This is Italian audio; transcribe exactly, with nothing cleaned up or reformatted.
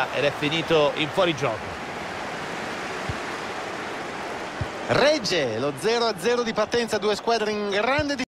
ed è finito in fuorigioco. Regge lo zero a zero di partenza, due squadre in grande difficoltà.